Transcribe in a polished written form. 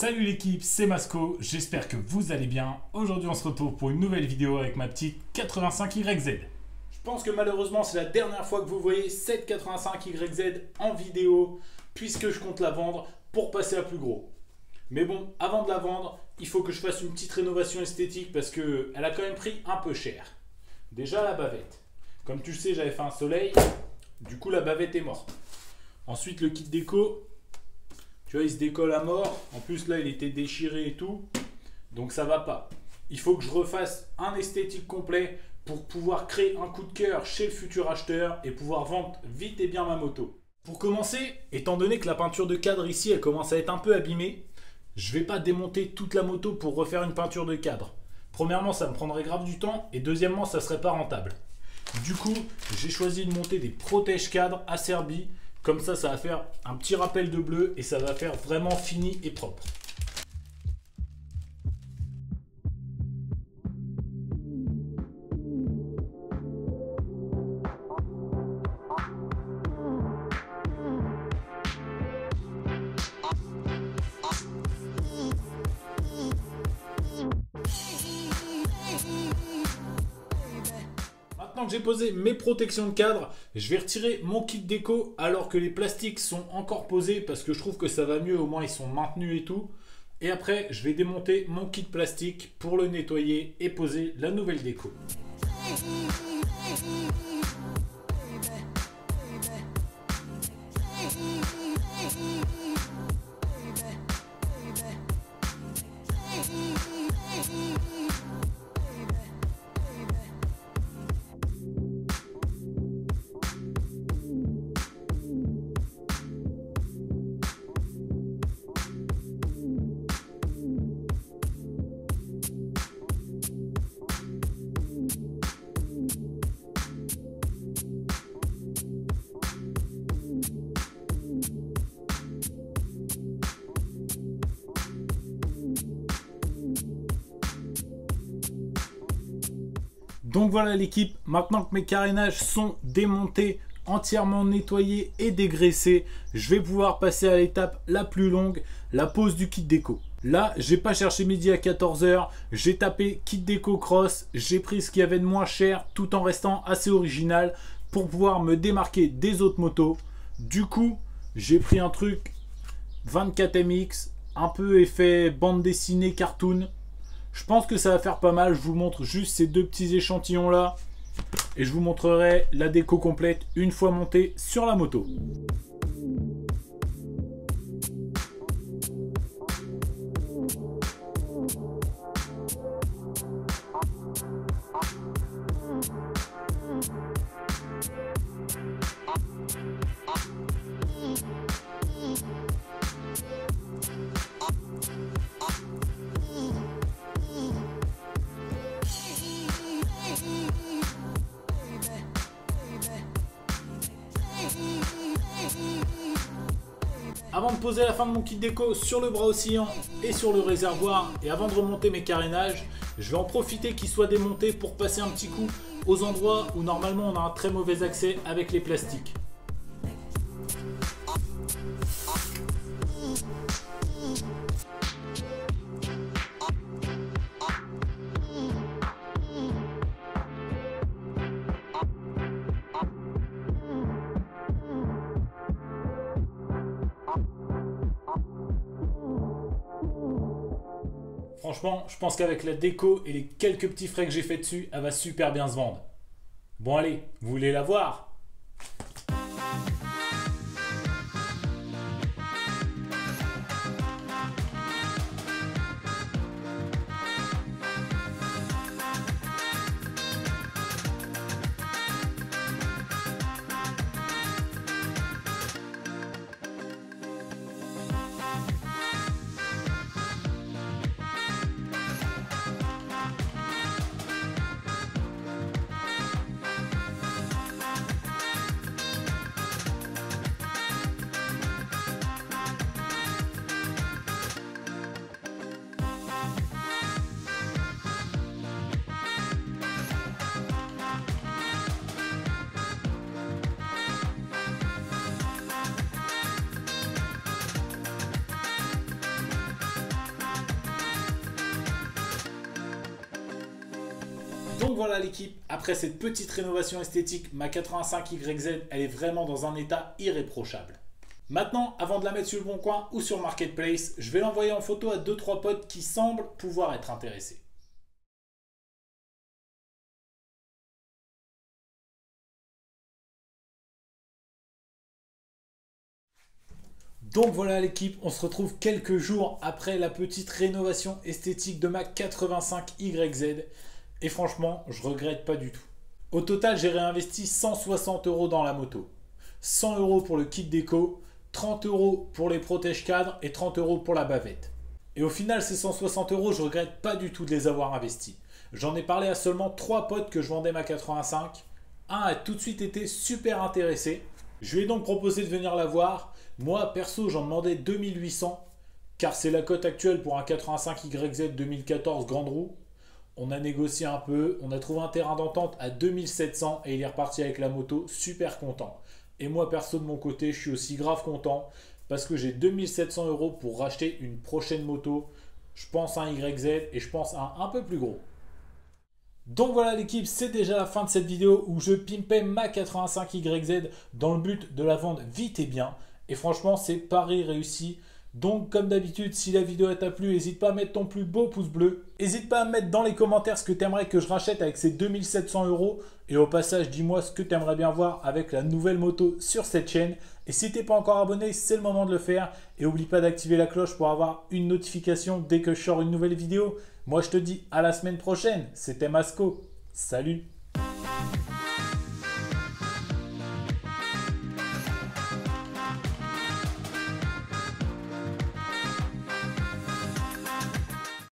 Salut l'équipe, c'est Masco, j'espère que vous allez bien. Aujourd'hui on se retrouve pour une nouvelle vidéo avec ma petite 85YZ. Je pense que malheureusement c'est la dernière fois que vous voyez cette 85YZ en vidéo, puisque je compte la vendre pour passer à plus gros. Mais bon, avant de la vendre, il faut que je fasse une petite rénovation esthétique parce qu'elle a quand même pris un peu cher. Déjà la bavette. Comme tu le sais, j'avais fait un soleil, du coup la bavette est morte. Ensuite le kit déco. Tu vois, il se décolle à mort. En plus, là, il était déchiré et tout. Donc, ça va pas. Il faut que je refasse un esthétique complet pour pouvoir créer un coup de cœur chez le futur acheteur et pouvoir vendre vite et bien ma moto. Pour commencer, étant donné que la peinture de cadre ici, elle commence à être un peu abîmée, je vais pas démonter toute la moto pour refaire une peinture de cadre. Premièrement, ça me prendrait grave du temps. Et deuxièmement, ça serait pas rentable. Du coup, j'ai choisi de monter des protèges cadres Acerbi. Comme ça, ça va faire un petit rappel de bleu et ça va faire vraiment fini et propre. Maintenant que j'ai posé mes protections de cadre, je vais retirer mon kit déco alors que les plastiques sont encore posés parce que je trouve que ça va mieux, au moins ils sont maintenus et tout. Et après, je vais démonter mon kit plastique pour le nettoyer et poser la nouvelle déco. Donc voilà l'équipe, maintenant que mes carénages sont démontés, entièrement nettoyés et dégraissés, je vais pouvoir passer à l'étape la plus longue, la pose du kit déco. Là, j'ai pas cherché midi à 14 h, j'ai tapé kit déco cross, j'ai pris ce qu'il y avait de moins cher tout en restant assez original pour pouvoir me démarquer des autres motos. Du coup, j'ai pris un truc 24MX, un peu effet bande dessinée cartoon. Je pense que ça va faire pas mal. Je vous montre juste ces deux petits échantillons là. Et je vous montrerai la déco complète une fois montée sur la moto. Avant de poser la fin de mon kit déco sur le bras oscillant et sur le réservoir et avant de remonter mes carénages, je vais en profiter qu'ils soient démontés pour passer un petit coup aux endroits où normalement on a un très mauvais accès avec les plastiques. Franchement, je pense qu'avec la déco et les quelques petits frais que j'ai fait dessus, elle va super bien se vendre. Bon allez, vous voulez la voir ? Donc voilà l'équipe, après cette petite rénovation esthétique, ma 85YZ, elle est vraiment dans un état irréprochable. Maintenant, avant de la mettre sur le bon coin ou sur Marketplace, je vais l'envoyer en photo à 2-3 potes qui semblent pouvoir être intéressés. Donc voilà l'équipe, on se retrouve quelques jours après la petite rénovation esthétique de ma 85YZ. Et franchement, je regrette pas du tout. Au total, j'ai réinvesti 160 € dans la moto. 100 € pour le kit déco, 30 € pour les protèges cadres et 30 € pour la bavette. Et au final, ces 160 €, je regrette pas du tout de les avoir investis. J'en ai parlé à seulement 3 potes que je vendais ma 85. Un a tout de suite été super intéressé. Je lui ai donc proposé de venir la voir. Moi, perso, j'en demandais 2800, car c'est la cote actuelle pour un 85YZ 2014 grande roue. On a négocié un peu, on a trouvé un terrain d'entente à 2700 et il est reparti avec la moto, super content. Et moi, perso, de mon côté, je suis aussi grave content parce que j'ai 2700 € pour racheter une prochaine moto. Je pense à un YZ et je pense à un peu plus gros. Donc voilà l'équipe, c'est déjà la fin de cette vidéo où je pimpais ma 85YZ dans le but de la vendre vite et bien. Et franchement, c'est pari réussi. Donc comme d'habitude, si la vidéo t'a plu, n'hésite pas à mettre ton plus beau pouce bleu. N'hésite pas à mettre dans les commentaires ce que tu aimerais que je rachète avec ces 2700 €. Et au passage, dis-moi ce que tu aimerais bien voir avec la nouvelle moto sur cette chaîne. Et si tu n'es pas encore abonné, c'est le moment de le faire. Et n'oublie pas d'activer la cloche pour avoir une notification dès que je sors une nouvelle vidéo. Moi, je te dis à la semaine prochaine. C'était Masco. Salut!